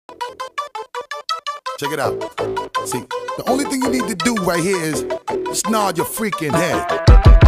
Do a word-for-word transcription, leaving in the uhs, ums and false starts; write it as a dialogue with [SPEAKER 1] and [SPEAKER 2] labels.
[SPEAKER 1] Check it out. See, the only thing you need to do right here is just nod your freaking head.